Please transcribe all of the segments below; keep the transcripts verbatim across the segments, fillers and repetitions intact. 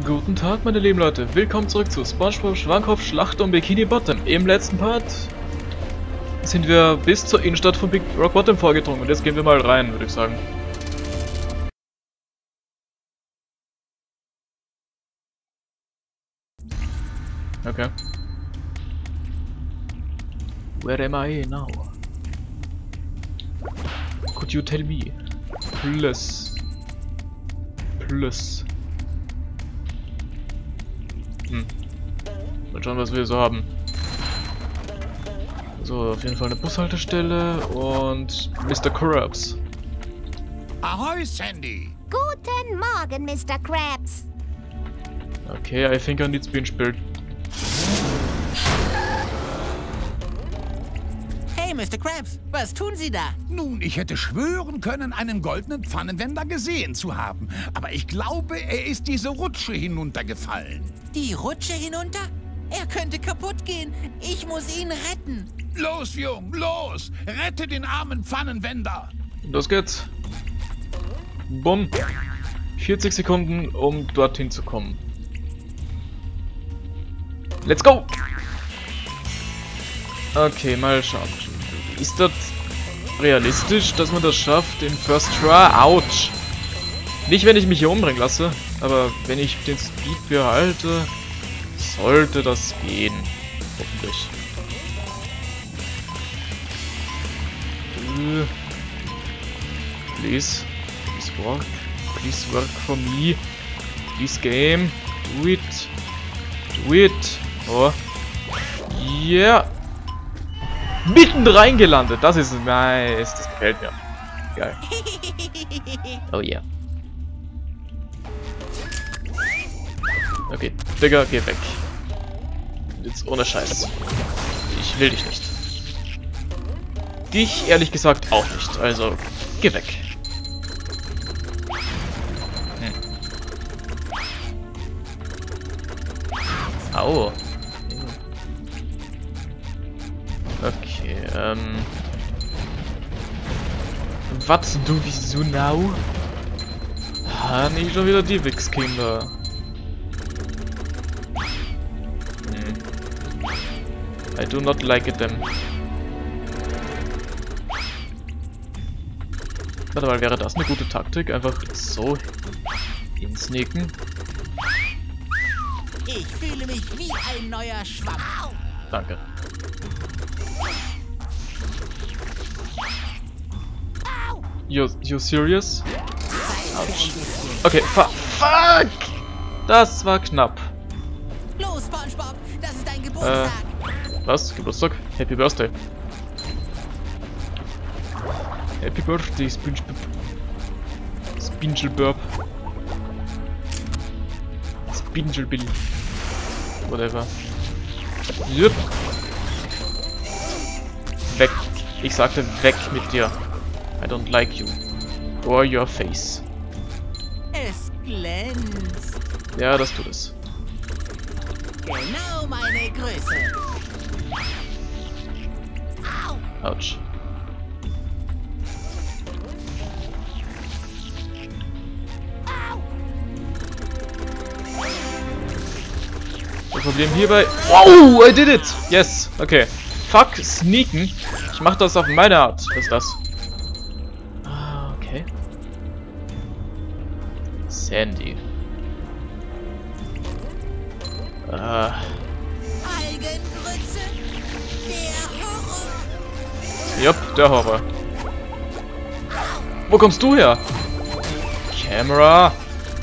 Guten Tag, meine lieben Leute. Willkommen zurück zu SpongeBob Schwammkopf Schlacht um Bikini Bottom. Im letzten Part sind wir bis zur Innenstadt von Big Rock Bottom vorgedrungen. Und jetzt gehen wir mal rein, würde ich sagen. Okay. Where am I now? Could you tell me? Plus. Plus. Hm. Mal schauen, was wir so haben. So, auf jeden Fall eine Bushaltestelle und Mister Krabs. Ahoi, Sandy! Guten Morgen, Mister Krabs. Okay, I think I need to be inspired. Hey, Mister Krabs, was tun Sie da? Nun, ich hätte schwören können, einen goldenen Pfannenwender gesehen zu haben. Aber ich glaube, er ist diese Rutsche hinuntergefallen. Die Rutsche hinunter? Er könnte kaputt gehen. Ich muss ihn retten. Los, Jung, los! Rette den armen Pfannenwender! Los geht's. Bumm. vierzig Sekunden, um dorthin zu kommen. Let's go! Okay, mal schauen. Ist das realistisch, dass man das schafft im First Try? Autsch! Nicht, wenn ich mich hier umbringen lasse, aber wenn ich den Speed behalte, sollte das gehen. Hoffentlich. Uh, please. Please work. Please work for me. Please game. Do it. Do it. Oh. Yeah. Mitten reingelandet. Das ist nice. Das gefällt mir. Geil. Oh yeah. Okay, Digga, geh weg. Jetzt ohne Scheiß. Ich will dich nicht. Dich ehrlich gesagt auch nicht. Also, geh weg. Hm. Au. Okay, ähm... Was, du, wieso now? Ah, nicht schon wieder die Wichskinder. Hm. I do not like them. Warte mal, wäre das eine gute Taktik? Einfach so hinsneaken? Ich fühle mich wie ein neuer Schwamm. Danke. You, you serious? Ouch. Okay, fu fuck! Das war knapp. Los, SpongeBob, das ist dein Geburtstag. Äh, was? Geburtstag? Happy Birthday. Happy Birthday, SpongeBob. SpongeBob. SpongeBob. Whatever. Yep. Weg. Ich sagte weg mit dir. I don't like you. Or your face. Es glänzt. Ja, das tut es. Genau meine Größe. Autsch. Das Problem hierbei... Wow, I did it! Yes, okay. Fuck, sneaken. Ich mach das auf meine Art. Was ist das? Ah, okay. Sandy. Ah. Algengrütze. Der Horror. Jupp, der Horror. Wo kommst du her? Kamera.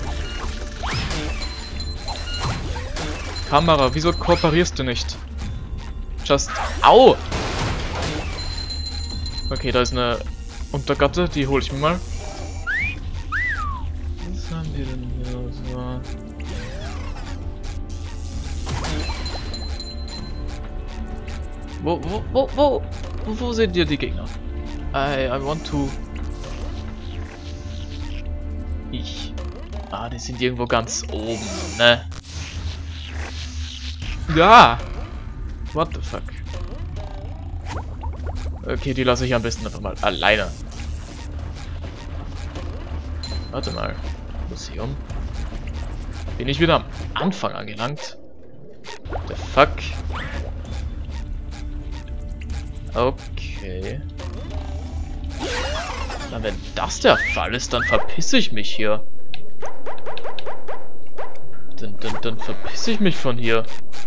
Kamera, wieso kooperierst du nicht? Just... Au! Okay, da ist eine Untergatte, die hole ich mir mal. Was haben wir denn hier so? Wo, wo, wo, wo, wo, wo sind hier die Gegner? I, I want to... Ich... Ah, die sind irgendwo ganz oben, ne? Ja! What the fuck? Okay, die lasse ich am besten einfach mal alleine. Warte mal. Museum. Bin ich wieder am Anfang angelangt? The fuck? Okay. Na, wenn das der Fall ist, dann verpisse ich mich hier. Dann, dann, dann verpisse ich mich von hier.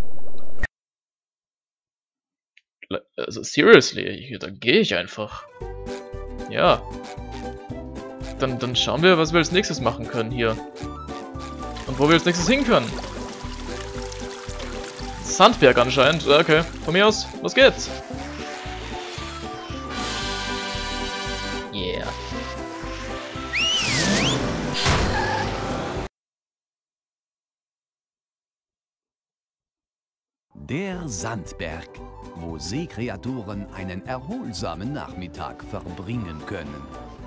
Also, seriously, dann gehe ich einfach. Ja. Dann, dann schauen wir, was wir als nächstes machen können hier. Und wo wir als nächstes hin können. Sandberg anscheinend. Okay, von mir aus, los geht's. Yeah. Der Sandberg, wo Seekreaturen einen erholsamen Nachmittag verbringen können.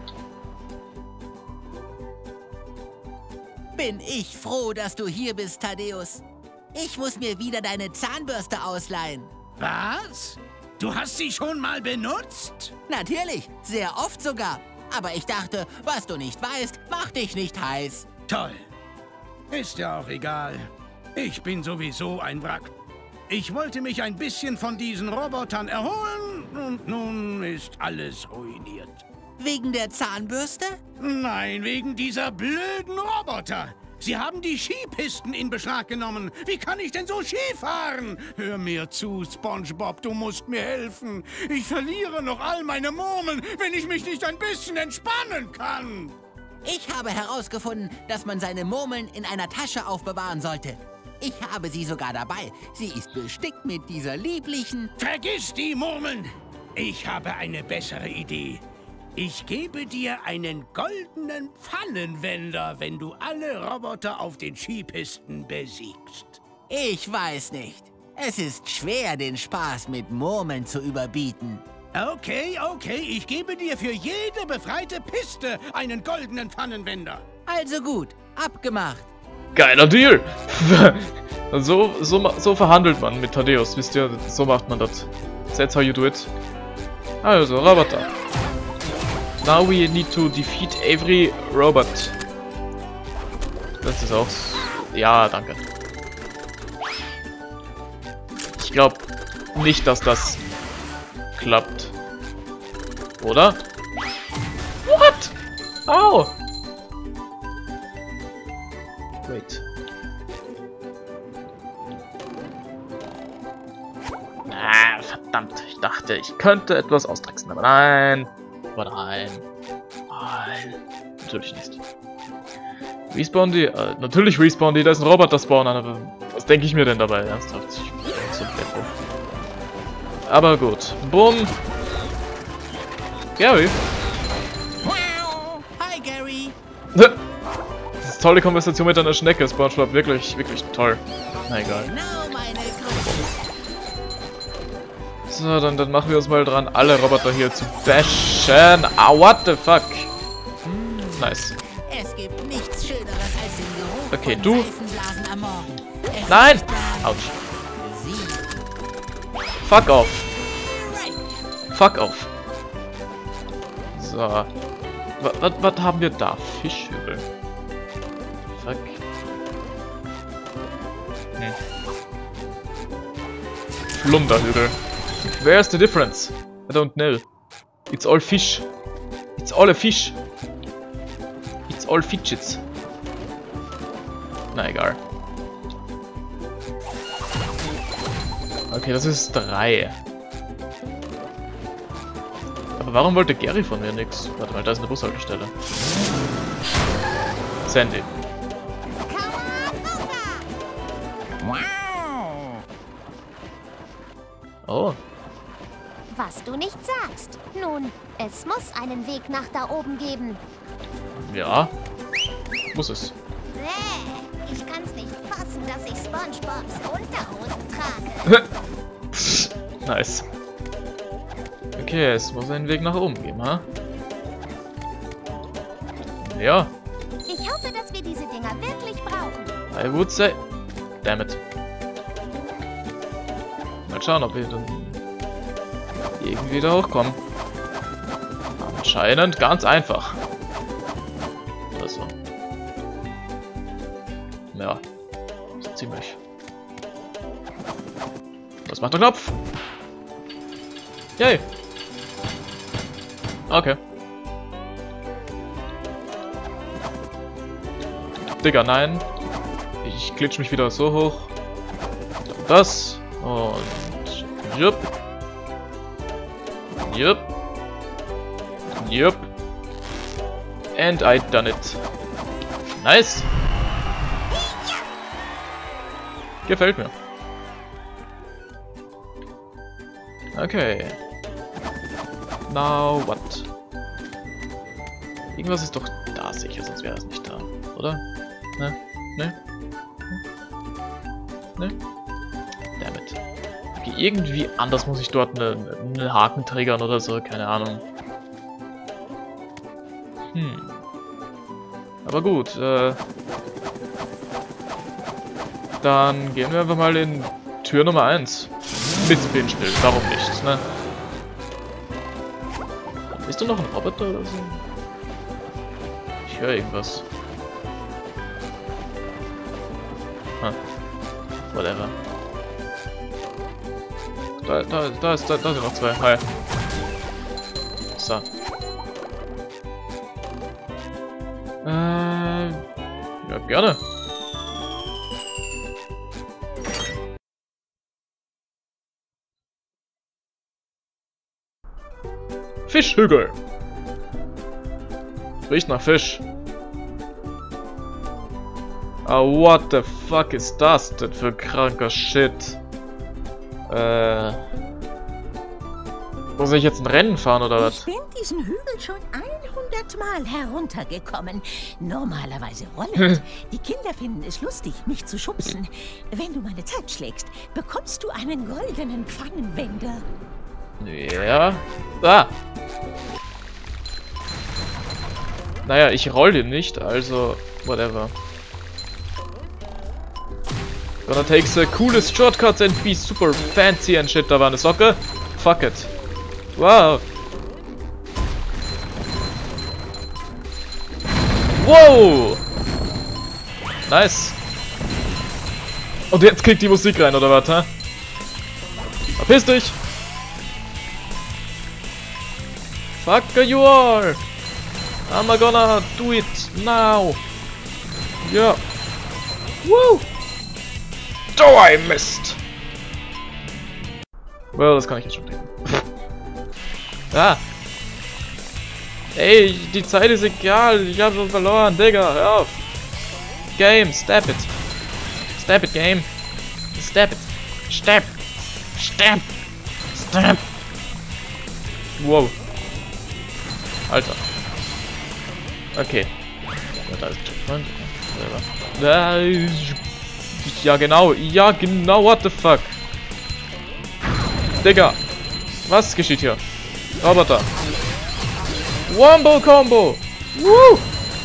Bin ich froh, dass du hier bist, Thaddeus. Ich muss mir wieder deine Zahnbürste ausleihen. Was? Du hast sie schon mal benutzt? Natürlich, sehr oft sogar. Aber ich dachte, was du nicht weißt, macht dich nicht heiß. Toll. Ist ja auch egal. Ich bin sowieso ein Wrack. Ich wollte mich ein bisschen von diesen Robotern erholen und nun ist alles ruiniert. Wegen der Zahnbürste? Nein, wegen dieser blöden Roboter. Sie haben die Skipisten in Beschlag genommen. Wie kann ich denn so Ski fahren? Hör mir zu, SpongeBob, du musst mir helfen. Ich verliere noch all meine Murmeln, wenn ich mich nicht ein bisschen entspannen kann. Ich habe herausgefunden, dass man seine Murmeln in einer Tasche aufbewahren sollte. Ich habe sie sogar dabei. Sie ist bestickt mit dieser lieblichen... Vergiss die Murmeln. Ich habe eine bessere Idee. Ich gebe dir einen goldenen Pfannenwender, wenn du alle Roboter auf den Skipisten besiegst. Ich weiß nicht. Es ist schwer, den Spaß mit Murmeln zu überbieten. Okay, okay, ich gebe dir für jede befreite Piste einen goldenen Pfannenwender. Also gut, abgemacht. Geiler Deal! so, so, so verhandelt man mit Thaddeus, wisst ihr? So macht man das. That's how you do it. Also, Roboter. Now we need to defeat every robot. Das ist auch... Ja, danke. Ich glaube nicht, dass das klappt. Oder? What? Au! Wait. Ah, verdammt. Ich dachte, ich könnte etwas austricksen, aber nein. Aber nein. Nein. Natürlich nicht. Respawn die? Äh, natürlich respawn die. Da ist ein Roboter spawnen, aber was denke ich mir denn dabei? Ernsthaft. Ich bin so Beppo. Aber gut. Bumm. Gary. Hi, Gary. Das ist tolle Konversation mit einer Schnecke, SpongeBob. Wirklich, wirklich toll. Na egal. Genau meine Größe. So, dann, dann machen wir uns mal dran, alle Roboter hier zu bashen. Ah, what the fuck? Nice. Es gibt nichts Schöneres als den Geruch Okay, von du. Seifenblasen am Morgen. Es Nein! ist dann Autsch. Sie. Fuck off. Right. Fuck off. So. Was, was haben wir da? Fischhügel. Fuck. Hm. Flunderhügel. Where's the difference? I don't know. It's all fish. It's all a fish. It's all fidgets. Na egal. Okay, das ist drei. Aber warum wollte Gary von mir nix? Warte mal, da ist eine Bushaltestelle. Sandy. Oh. Was du nicht sagst. Nun, es muss einen Weg nach da oben geben. Ja. Muss es. Bäh, ich kann's nicht fassen, dass ich SpongeBobs Unterhosen trage. Nice. Okay, es muss einen Weg nach oben geben, ha? Ja. Ich hoffe, dass wir diese Dinger wirklich brauchen. I would say... Damn it. Mal schauen, ob wir dann irgendwie da hochkommen. Anscheinend ganz einfach. Oder so. Ja. ziemlich. Was macht der Knopf? Yay! Okay. Digga, nein. Ich glitsch mich wieder so hoch. Das. Und... Jupp. Jupp. Jupp. And I done it. Nice. Gefällt mir. Okay. Now what? Irgendwas ist doch da sicher, sonst wäre es nicht da, oder? Ne? Ne? Ne? Dammit. Okay, irgendwie anders muss ich dort einen eine Haken triggern oder so, keine Ahnung. Hm. Aber gut, äh... dann gehen wir einfach mal in Tür Nummer eins. Mit Spinspiel, warum nicht, ne? Ist da noch ein Roboter oder so? Ich höre irgendwas. Hm. Whatever. Da, da, da, ist, da, da sind noch zwei. Hi. So. Äh, ja, gerne. Fischhügel. Riecht nach Fisch. Ah, oh, what the fuck ist das denn für kranker Shit? Äh. Muss ich jetzt ein Rennen fahren oder was? Ich bin diesen Hügel schon hundert Mal heruntergekommen. Normalerweise rollend. Die Kinder finden es lustig, mich zu schubsen. Wenn du meine Zeit schlägst, bekommst du einen goldenen Pfannenwender. Ja. Ah. Naja, ich roll den nicht, also whatever. Gonna take the coolest shortcuts and be super fancy and shit. Da war eine Socke. Fuck it. Wow. Wow. Nice. Und jetzt kriegt die Musik rein, oder was, hä? Verpiss dich. Fuck you all. I'm gonna do it now. Ja. Woo. Oh, I missed. Well, das kann ich jetzt schon denken. Ah. Ey, die Zeit ist egal. Ich habe schon verloren, Digga. Hör auf. Game, stab it. Stab it, Game. Stab it. Stab. Stab. Stab. Wow. Alter. Okay. Ja, da ist Checkpoint. Da ist... Ja, genau. Ja, genau. What the fuck? Digga. Was geschieht hier? Roboter. Wombo Combo. Woo!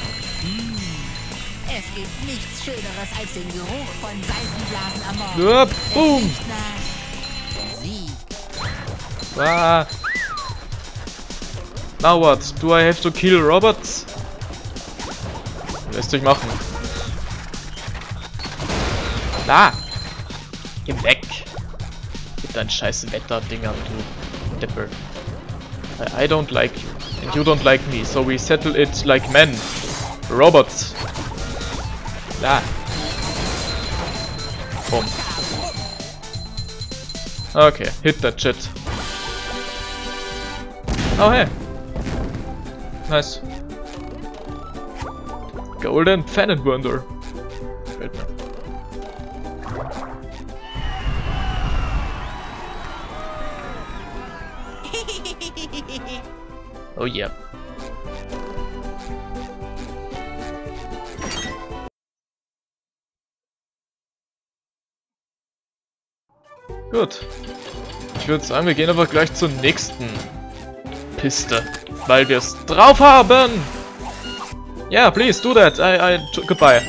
Es gibt nichts Schöneres als den Geruch von Seifenblasen am Morgen. Ja, boom. Sieg. Ah. Now what? Do I have to kill robots? Lässt sich machen. Da! Geh weg! Mit deinen scheiß Wetter-Dinger, du Deppel. I, I don't like you. And you don't like me, so we settle it like men. Robots. Da! Boom. Okay, hit that shit. Oh hey! Nice. Golden Pfannenwunder. Gefällt mir. Oh yeah. Gut. Ich würde sagen, wir gehen aber gleich zur nächsten Piste, weil wir es drauf haben. Ja, yeah, please do that. I, I, goodbye.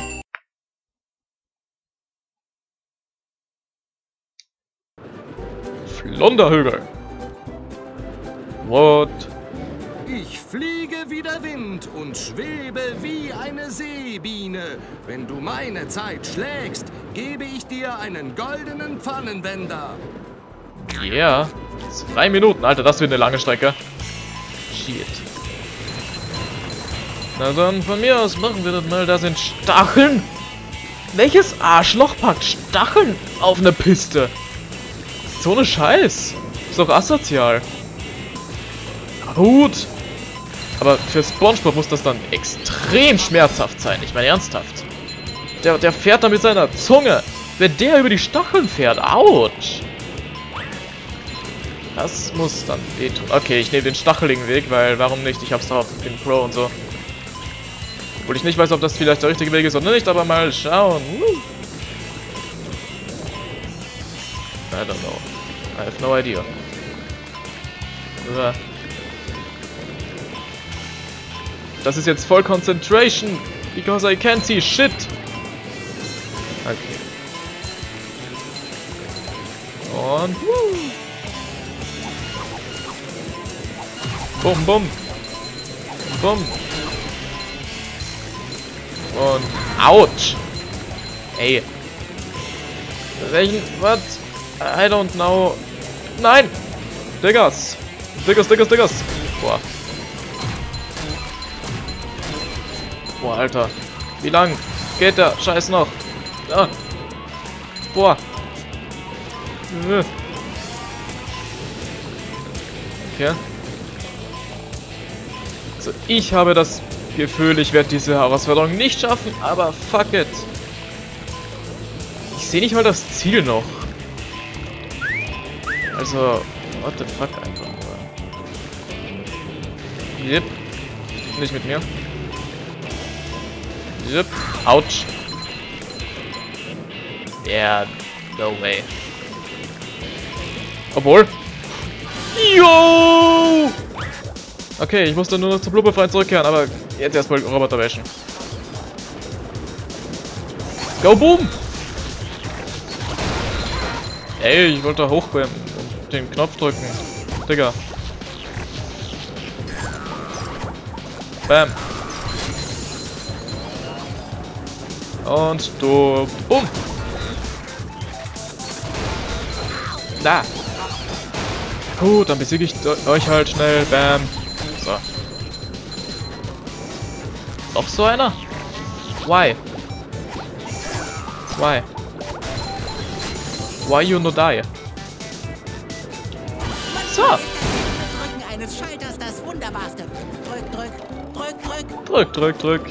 Flunderhügel. What? Ich fliege wie der Wind und schwebe wie eine Seebiene. Wenn du meine Zeit schlägst, gebe ich dir einen goldenen Pfannenwender. Ja, yeah. Zwei Minuten, Alter, das wird eine lange Strecke. Shit. Na dann, von mir aus machen wir das mal. Da sind Stacheln. Welches Arschloch packt Stacheln auf eine Piste? So eine Scheiß. Ist doch asozial. Gut. Aber für SpongeBob muss das dann extrem schmerzhaft sein. Ich meine ernsthaft. Der, der fährt da mit seiner Zunge. Wenn der über die Stacheln fährt, ouch. Das muss dann wehtun. Okay, ich nehme den stacheligen Weg, weil warum nicht? Ich hab's doch auf den Pro und so. Obwohl ich nicht weiß, ob das vielleicht der richtige Weg ist oder nicht, aber mal schauen. I don't know. I have no idea. Das ist jetzt voll Concentration, because I can't see shit. Okay. Und woo. Bum, bum. Bum. Und ouch. Ey. Welchen, was? I don't know. Nein! Diggers! Diggers, Diggers, Diggers! Boah. Boah, Alter. Wie lang geht der Scheiß noch? Ah. Boah. Okay. Also ich habe das Gefühl, ich werde diese Herausforderung nicht schaffen, aber fuck it. Ich sehe nicht mal das Ziel noch. Also, what the fuck einfach nur. Yep. Nicht mit mir. Yep. Ouch. Yeah, no way. Obwohl. Yo! Okay, ich musste nur noch zur Blubberfreien zurückkehren, aber jetzt erstmal Roboter wäschen. Go boom! Ey, ich wollte hochkommen und den Knopf drücken. Digga. Bam. Und du. Bumm. Da. Gut, dann besiege ich euch halt schnell. Bam. So. Noch so einer? Why? Why? Why you no die? So. Drücken eines Schalters das Wunderbarste. Drück, drück, drück, drück. Drück, drück, drück.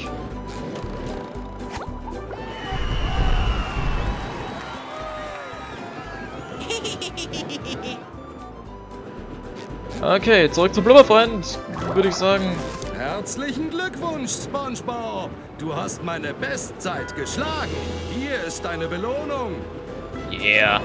Okay, zurück zum Blubberfreund, würde ich sagen. Herzlichen Glückwunsch, SpongeBob! Du hast meine Bestzeit geschlagen. Hier ist deine Belohnung. Yeah.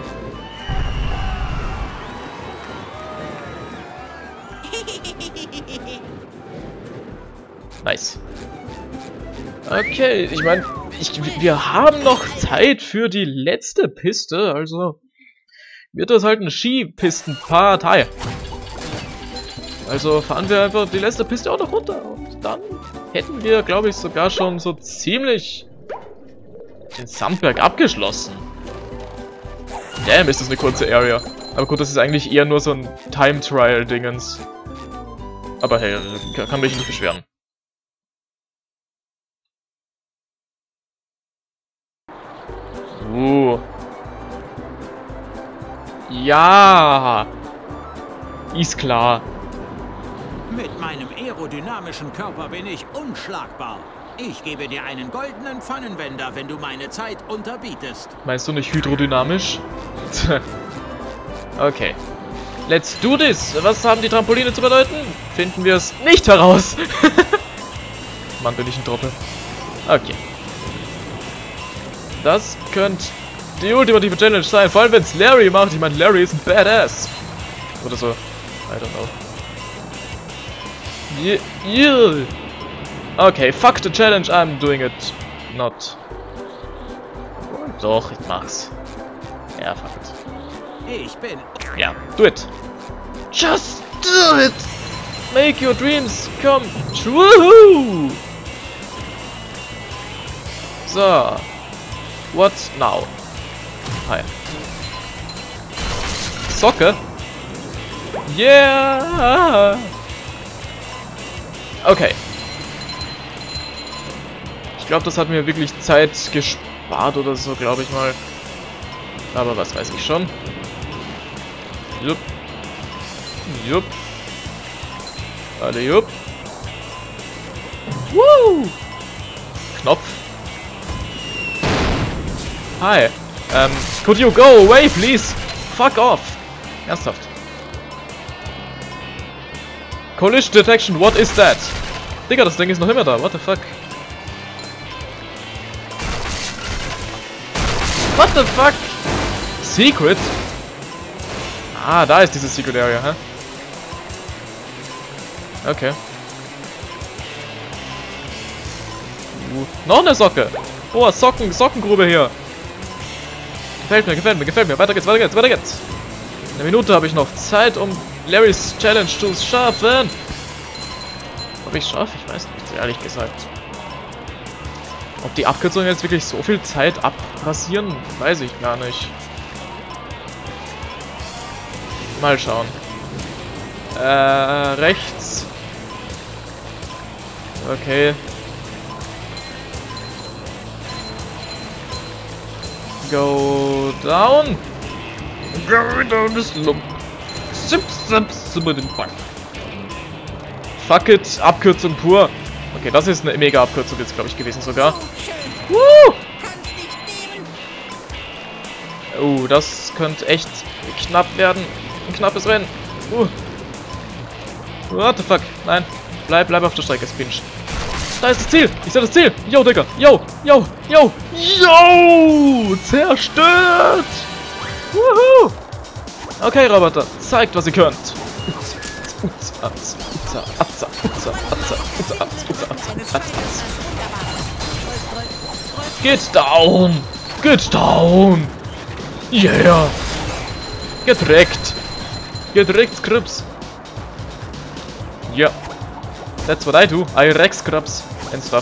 Nice. Okay, ich meine, ich, wir haben noch Zeit für die letzte Piste, also wird das halt eine Skipistenpartei. Also fahren wir einfach die letzte Piste auch noch runter und dann hätten wir, glaube ich, sogar schon so ziemlich den Sandberg abgeschlossen. Damn, ist das eine kurze Area. Aber gut, das ist eigentlich eher nur so ein Time-Trial-Dingens. Aber hey, kann mich nicht beschweren. Uh. Ja. Ist klar. Mit meinem aerodynamischen Körper bin ich unschlagbar. Ich gebe dir einen goldenen Pfannenwender, wenn du meine Zeit unterbietest. Meinst du nicht hydrodynamisch? Okay. Let's do this! Was haben die Trampoline zu bedeuten? Finden wir es nicht heraus! Mann, bin ich ein Trottel. Okay. Das könnte die ultimative Challenge sein, vor allem wenn es Larry macht. Ich meine, Larry ist ein Badass. Oder so. I don't know. Yeah, yeah. Okay, fuck the challenge, I'm doing it not. Doch, ich mach's. Ja, fuck it. Ich bin... Ja, do it. Just do it! Make your dreams come true! So. What now? Hi. Socke? Yeah! Okay. Ich glaube, das hat mir wirklich Zeit gespart oder so, glaube ich mal. Aber was weiß ich schon. Jupp. Jupp. Alle jupp. Woo! Knopf. Hi. Um, could you go away, please? Fuck off. Ernsthaft. Collision Detection, what is that? Digga, das Ding ist noch immer da. What the fuck? What the fuck? Secret? Ah, da ist diese Secret Area, hä? Okay. Uh, noch eine Socke. Oh, Socken, Sockengrube hier. Gefällt mir, gefällt mir, gefällt mir. Weiter geht's, weiter geht's, weiter geht's. Eine Minute habe ich noch Zeit, um Larrys Challenge zu schaffen. Ob ich schaffe? Ich weiß nicht, ehrlich gesagt. Ob die Abkürzungen jetzt wirklich so viel Zeit abrasieren, weiß ich gar nicht. Mal schauen. Äh, rechts. Okay. Go down. Go down the slope. Sips, sips über den Fuck. Fuck it, Abkürzung pur. Okay, das ist eine mega Abkürzung jetzt, glaube ich, gewesen sogar. Woo! Oh, das könnte echt knapp werden. Ein knappes Rennen. Uh. What the fuck? Nein. Bleib, bleib auf der Strecke, Spinch. Da ist das Ziel. Ich sehe das Ziel. Yo, Digga. Yo, yo, yo. Yo! Zerstört! Wuhu! Okay, Roboter. Zeigt, was ihr könnt. Get down! Get down! Yeah! Gedreckt! Gedreckt, Scrubs! Yeah. That's what I do. I wreck Scrubs and stuff.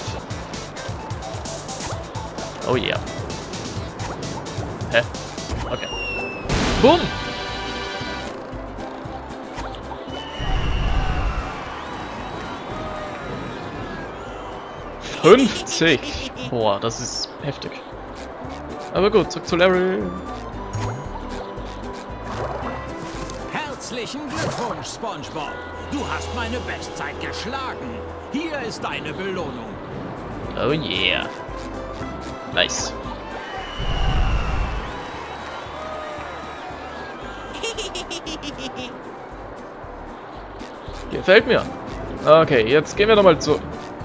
Oh yeah. Hä? Okay. Boom! fünfzig! Boah, das ist heftig. Aber gut, zurück zu Larry. Herzlichen Glückwunsch, SpongeBob. Du hast meine Bestzeit geschlagen. Hier ist deine Belohnung. Oh yeah. Nice. Gefällt mir. Okay, jetzt gehen wir nochmal zu...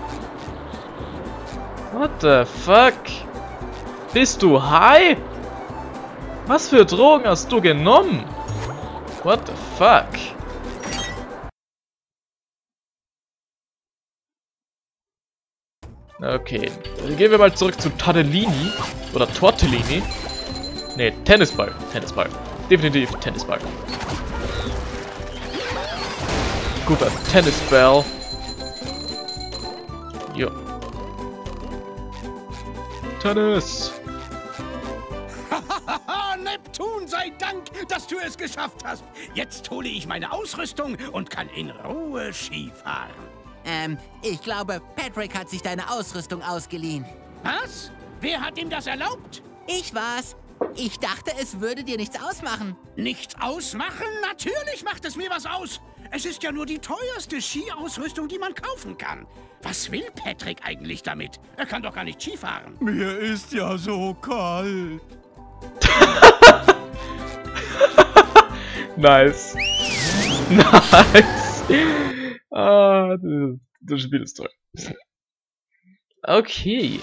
What the fuck? Bist du high? Was für Drogen hast du genommen? What the fuck? Okay, gehen wir mal zurück zu Tortellini. Oder Tortellini. Ne, Tennisball. Tennisball. Definitiv Tennisball. Guter Tennisball. Jo. Tennis. Neptun sei Dank, dass du es geschafft hast. Jetzt hole ich meine Ausrüstung und kann in Ruhe Skifahren. Ähm, ich glaube, Patrick hat sich deine Ausrüstung ausgeliehen. Was? Wer hat ihm das erlaubt? Ich war's. Ich dachte, es würde dir nichts ausmachen. Nichts ausmachen? Natürlich macht es mir was aus. Es ist ja nur die teuerste Skiausrüstung, die man kaufen kann. Was will Patrick eigentlich damit? Er kann doch gar nicht Skifahren. Mir ist ja so kalt. Nice. Nice. Ah, das, das Spiel ist toll. Okay.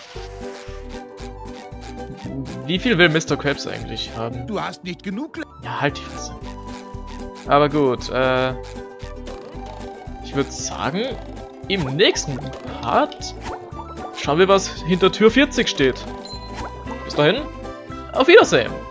Wie viel will Mister Krabs eigentlich haben? Du hast nicht genug... Ja, halt die Fresse. Aber gut, äh... ich würde sagen, im nächsten Part schauen wir, was hinter Tür vierzig steht. Bis dahin, auf Wiedersehen!